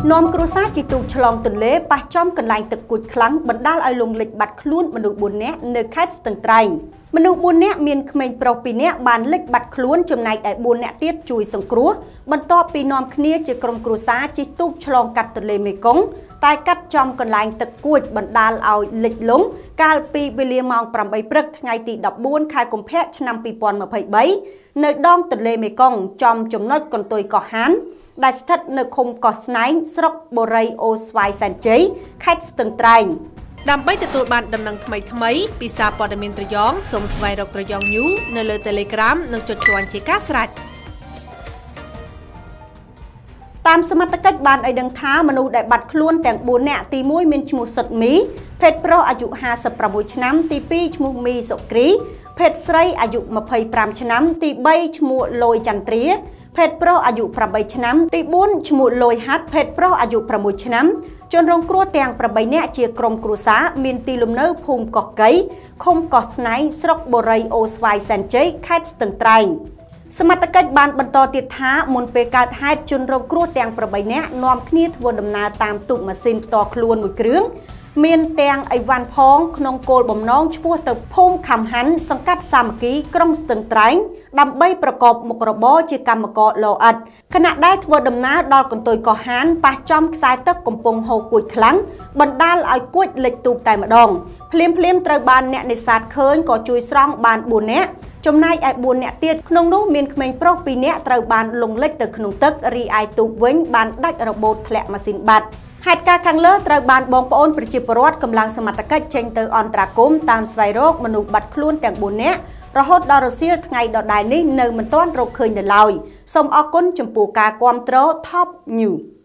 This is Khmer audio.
នាំគ្រួសារជីទូឆ្លងទន្លេប៉ះចំកន្លែងទឹកគួចខ្លាំងបណ្ដាលឲ្យលងលិចបាត់ខ្លួនមនុស្ស4នាក់នៅខេត្តស្ទឹងត្រែងមនុស្ស4នាក់មានក្មេងប្រុស2នាក់បានលិចបាត់ខ្លួនចំណែកឯ4នាក់ទៀតជួយសង្គ្រោះបន្ទាប់ពីនាំគ្នាជាក្រុមគ្រួសារជិះទូកឆ្លងកាត់ទន្លេមេគង្គតែកាត់ចំកន្លែងទឹកគួចបណ្ដាលឲ្យលិចលង់កាលពីវេលាម៉ោង 8 ព្រឹកថ្ងៃទី 14 ខែកុម្ភៈឆ្នាំ 2023 នៅដងទន្លេមេគង្គចំចំណុចកន្ទុយកោះហានដែលស្ថិតនៅឃុំកោះស្នែងស្រុកបូរីអូស្វាយសែនជ័យខេត្តស្ទឹងត្រែងដើម្បីទទួលបានដំណឹងថ្មីពីសារព័ត៌មានត្រយងសូមស្វែងរកត្រយង News នៅលើ Telegram និងចុចជាន់ជាការស្រេចតាមសមត្ថកិច្ចបានឲ្យដឹងថាមនុស្សដែលបាត់ខ្លួនទាំង4នាក់ទី1មានឈ្មោះសុតមីភេទប្រុសអាយុ56ឆ្នាំទី2ឈ្មោះមីសុគ្រីភេទស្រីអាយុ25ឆ្នាំទី3ឈ្មោះលយចន្ទ្រាភេទប្រុសអាយុ8ឆ្នាំទី4ឈ្មោះលយហាត់ភេទប្រុសអាយុ6ឆ្នាំជនរងគ្រោះទាំង8នាក់ជាក្រុមគ្រួសារមានទីលំនៅភូមិកោះកៃឃុំកោះស្នែងស្រុកបូរីអូស្វាយសែនជ័យខេត្តស្ទឹងត្រែងសមត្ថកិច្ចបានបន្តទៀតថាមុនពេលកើតហេតុជនរងគ្រោះទាំង8នាក់នាំគ្នាធ្វើដំណើរតាមទូកម៉ាស៊ីនផ្ទាល់ខ្លួនមួយគ្រឿងមានទាំងអីវ៉ាន់ផងក្នុងគោលបំណងឆ្ពោះទៅភូមិខំហាន់សង្កាត់សាមគ្គីក្រុងស្ទឹងត្រែងដើម្បីប្រកបមុខរបរជាកម្មករលោអិតខណៈដែលធ្វើដំណើរដល់កន្ទុយកោះហានប៉ះចំខ្សែទឹកកំពុងហូរគួចខ្លាំងបណ្ដាលឲ្យគួចលិចទូកតែម្ដងភ្លាមត្រូវបានអ្នកនេសាទឃើញក៏ជួយស្រង់បាន4នាក់ចំណែកឯ4នាក់ទៀតក្នុងនោះមានក្មេងប្រុស2នាក់ត្រូវបានលងលិចទៅក្នុងទឹករីឯទូកវិញបានដាច់របូតធ្លាក់ម៉ាស៊ីនបាត់ហេតុការណ៍ខាងលើត្រូវបានបងប្អូនប្រជាពលរដ្ឋកម្លាំងសមត្ថកិច្ចចេញទៅអន្តរាគមន៍តាមស្វែងរកមនុស្សបាត់ខ្លួនទាំង4នាក់រហូតដល់រសៀលថ្ងៃដដែលនេះនៅមិនទាន់រកឃើញនៅឡើយសូមអរគុណចំពោះការគាំទ្រ Top News